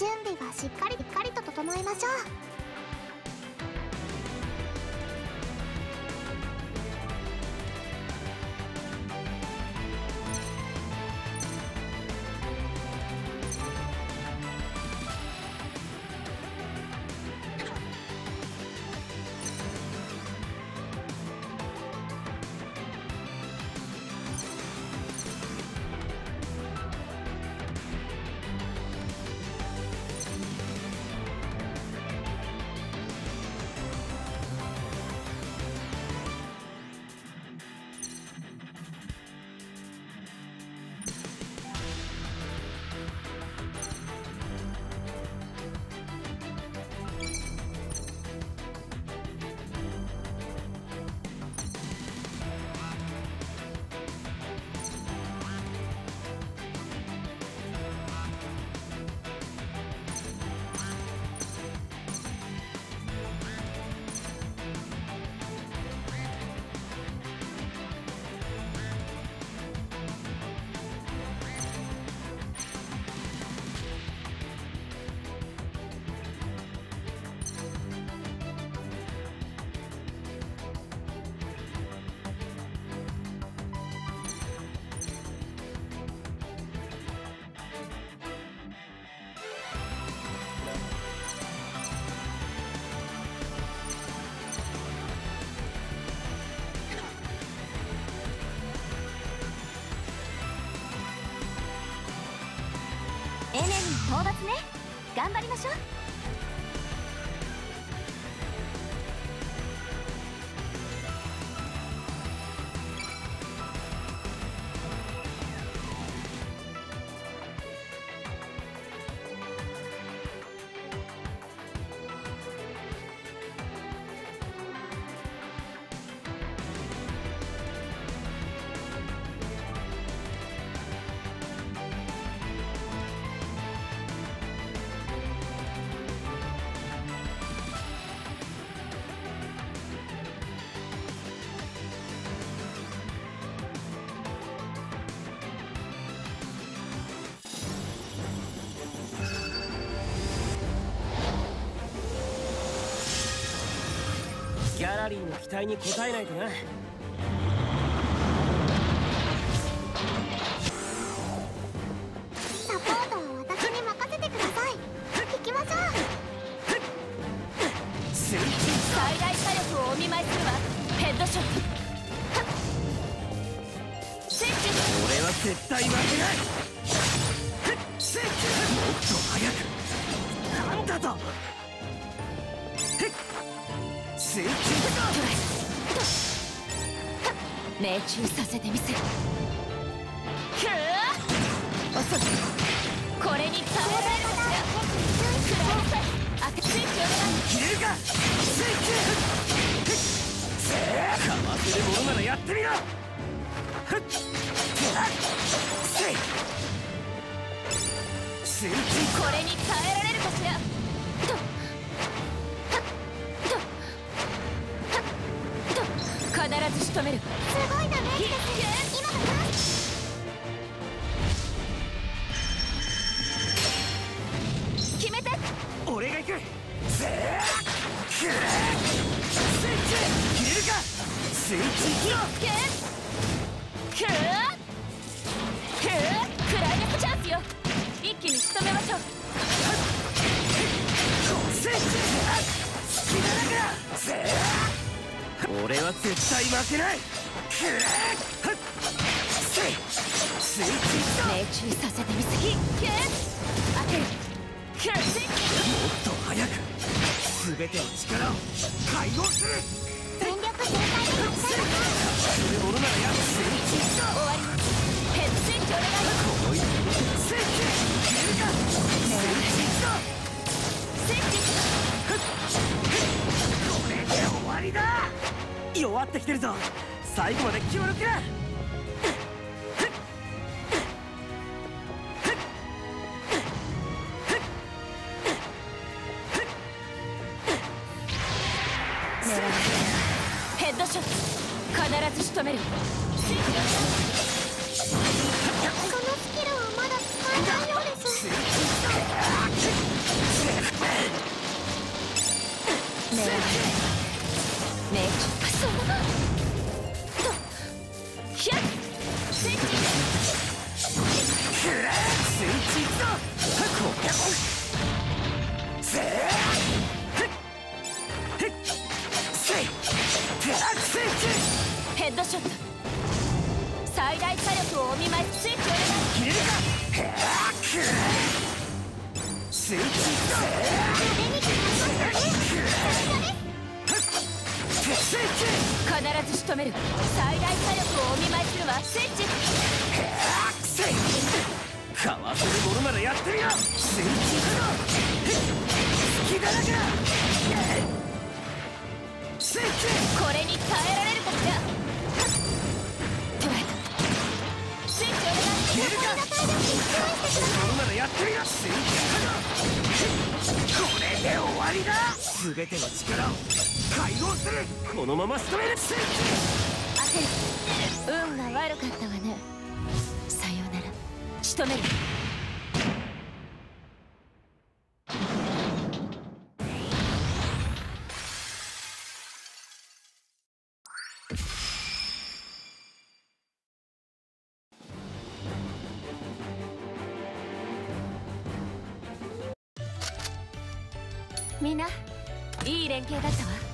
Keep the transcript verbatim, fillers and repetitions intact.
準備はしっかりしっかりと整えましょう。エネミー討伐ね。頑張りましょう。 ギャラリーの期待に応えないとな。 サポートは私に任せてください。行きましょう。 最大火力をお見舞いするわ。ヘッドショット。 俺は絶対負けない。もっと早く。なんだと。水球だ。 命中させてみせる。遅い。これに耐えられるかしら。くらいなさい。あけスイッチを狙う。 切れるか。水球。かわせるものならやってみろ。水球。 これに耐えられるかしら。必ず仕留める。 すごいダメージです。今だな。 決めて。 俺が行く。せーくれスイッチ切れるか。スイッチ行くよ。 くくクライマックスチャンスよ。一気に仕留めましょう。 スイッチ好きなだけだ。せー俺は絶対負けない。くれスイッチ命中させてみせる。当てる。もっと早く全ての力を解放する。 全力全開でやっちゃいましょう。 するものならやる。スイッチ終わります。ヘッドスイッチお願い。 この一歩スイッチ切れるか。スイッチスイッチ。 これで終わりだ。弱ってきてるぞ。最後まで協力だ。 ヘッドショット。必ず仕留める。 このスキルはまだ使えないようです。 スイッチ必ず仕留める。最大火力をお見舞いするわ。スイッチ。 かわせるものならやってみろ。スイッチ隙だらけ。スイッチこれに耐えられるかしら。捕らえた。スイッチお願い。 消えるか。ものならやってみろ。スイッチこれで終わりだ。全ての力を解放する。このまま仕留める。スイッチ焦る。運が悪かったわね。さようなら。仕留める。みんないい連携だったわ。